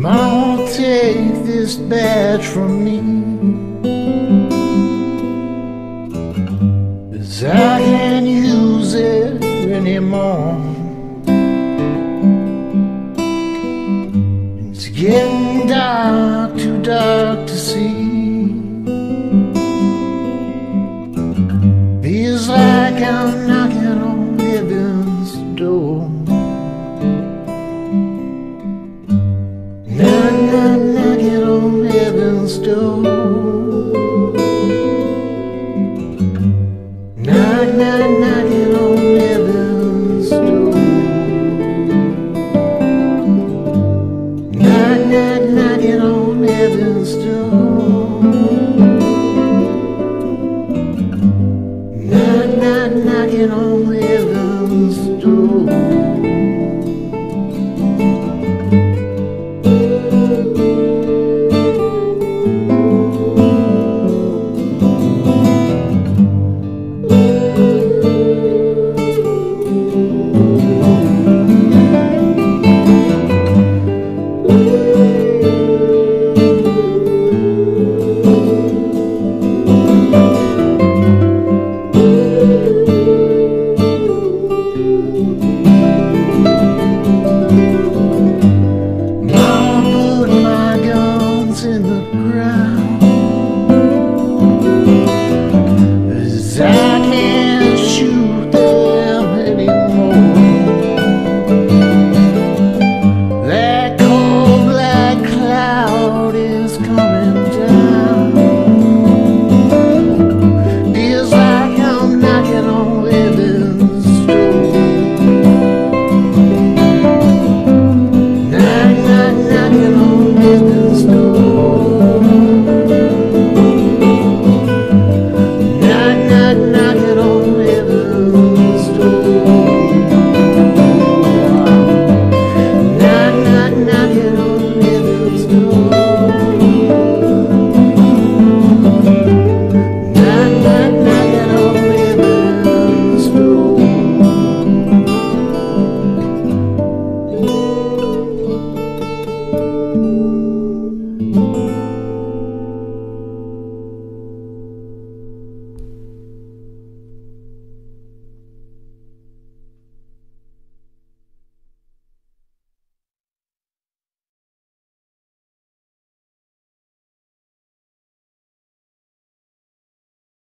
won't take this badge from me, 'cause I can't use it anymore. It's getting dark, too dark to see. Feels like I'm knocking on heaven's door. Knocking on heaven's door. Knocking on heaven's door. Knocking on heaven's door.